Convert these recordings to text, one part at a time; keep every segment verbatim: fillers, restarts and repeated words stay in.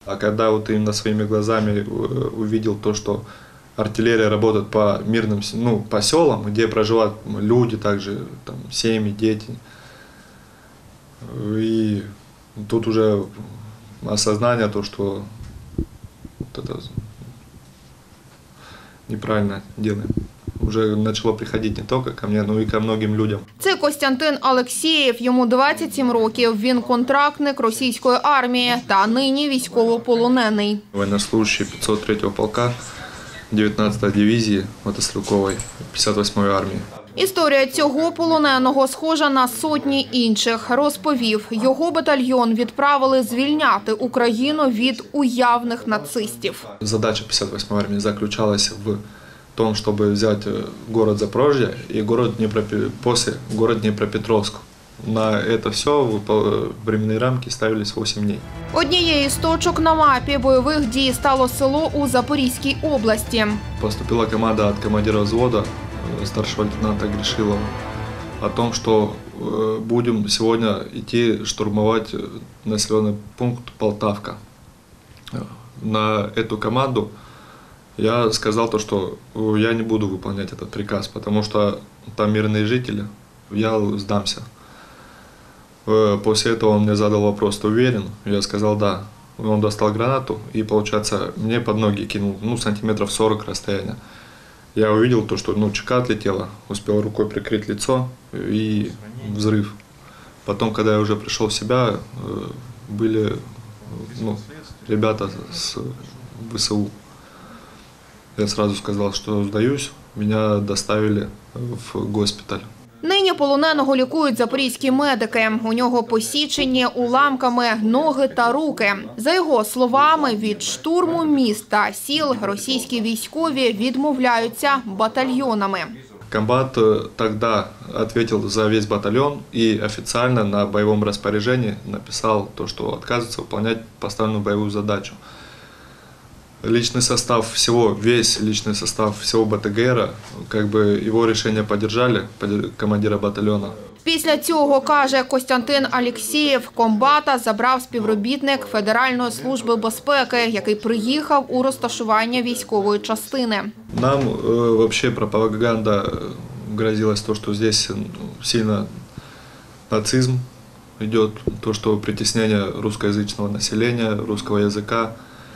А когда вот именно своими глазами увидел то, что артиллерия работает по мирным, ну, по селам, где проживают люди, также там, семьи, дети. И тут уже осознание, то, что вот это неправильно делаем. Уже почало приходити не тільки ко мені, але й ко многим людям. Це Костянтин Алексєєв. Йому двадцять сім років. Він контрактник російської армії та нині військовополонений. Военнослужащий п'ятсот третього полка, дев'ятнадцятої дивізії мотострілкової п'ятдесят восьмої армії. Історія цього полоненого схожа на сотні інших. Розповів, його батальйон відправили звільняти Україну від уявних нацистів. Задача п'ятдесят восьмої армії заключалася в том, чтобы взять город Запорожье и город Днепропе... после город Днепропетровск. На это все временные рамки ставились восемь дней. Однією з точок на мапі бойових дій стало село у Запорізькій області. Поступила команда от командира взвода, старшего лейтенанта Гришилова, о том, что будем сегодня идти штурмовать населенный пункт Полтавка. На эту команду я сказал то, что я не буду выполнять этот приказ, потому что там мирные жители, я сдамся. После этого он мне задал вопрос: ты уверен? Я сказал да. Он достал гранату и, получается, мне под ноги кинул, ну, сантиметров сорок расстояния. Я увидел то, что, ну, чека отлетела, успел рукой прикрыть лицо и взрыв. Потом, когда я уже пришел в себя, были, ну, ребята с ВСУ. Я сразу сказал, что сдаюсь, меня доставили в госпіталь. Нині полоненого лікують запорізькі медики. У нього посічені уламками ноги та руки. За його словами, від штурму міст та сіл російські військові відмовляються батальйонами. Комбат тогда ответил за весь батальон и официально на боевом распоряжении написал то, что отказывается выполнять поставленную боевую задачу. Личный состав всего, весь личный состав всего БТГРа, как бы его решение поддержали, командира батальона. Після цього, каже Костянтин Алексєєв, комбата забрав співробітник Федеральної служби безпеки, який приїхав у розташування військової частини. Нам э, вообще пропаганда грозилась то, что здесь сильно нацизм идет, то, что притеснение русскоязычного населения, русского языка.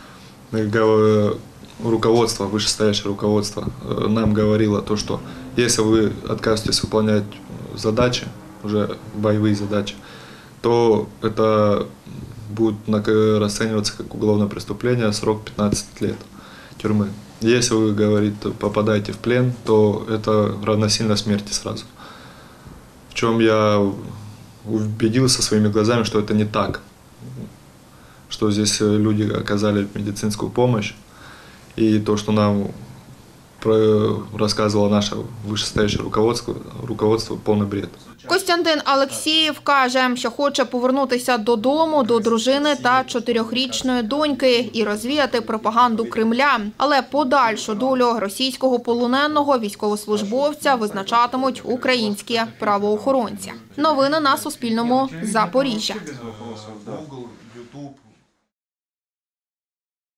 Руководство, вышестоящее руководство нам говорило то, что если вы откажетесь выполнять задачи, уже боевые задачи, то это будет расцениваться как уголовное преступление, срок пятнадцать лет тюрьмы. Если вы, говорит, попадаете в плен, то это равносильно смерти сразу. В чем я убедился своими глазами, что это не так. Что здесь люди оказали медицинскую помощь, и то, что нам рассказывало наше вышестоящее руководство, руководство повний бред. Костянтин Алексєєв каже, що хоче повернутися додому, до дружини та чотирьохрічної доньки і розвіяти пропаганду Кремля. Але подальшу долю російського полоненого військовослужбовця визначатимуть українські правоохоронці. Новини на Суспільному. Запоріжжя.